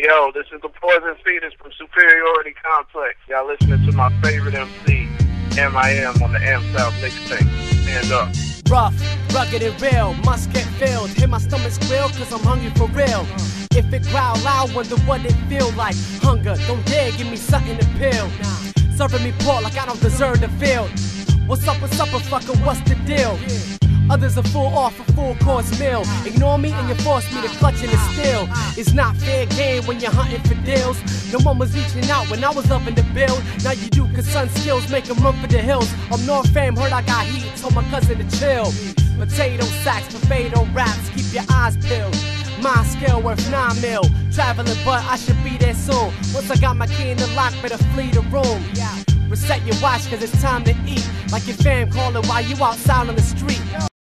Yo, this is the Poison Fetus from Superiority Complex. Y'all listening to my favorite MC, M.I.M. on the M South mixtape. Stand up. Rough, rugged and real, must get filled. Hear my stomach squeal, cause I'm hungry for real. If it growl loud, wonder what it feel like. Hunger, don't dare give me something to peel. Serving me pork like I don't deserve the field. What's up with supper, fucker, what's the deal? Others are full off a full course meal. Ignore me and you force me to clutch and steal. It's not fair game when you're hunting for deals. No one was reaching out when I was up in the build. Now you do cause son skills make them run for the hills. Up north fam, heard I got heat, told my cousin to chill. Potato sacks, potato raps, keep your eyes peeled. My skill worth 9 mil. Traveling but I should be there soon. Once I got my key in the lock, better flee the room. Reset your watch cause it's time to eat. Like your fam calling while you outside on the street.